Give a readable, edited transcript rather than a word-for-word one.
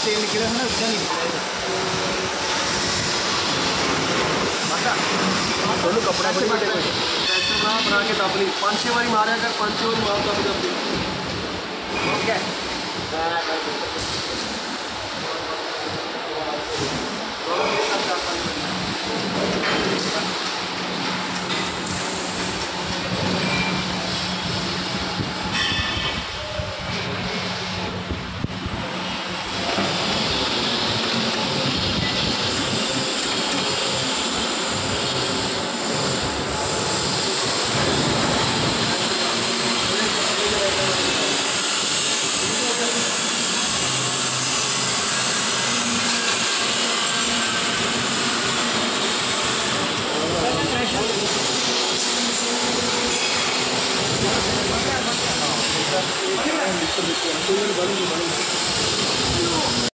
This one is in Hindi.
तेल निकला है ना उसका निकला दोनों कपड़ा बना के दबली 5-6 बारी मारा कर 5-6 बारी मार दब दब ओके बड़ी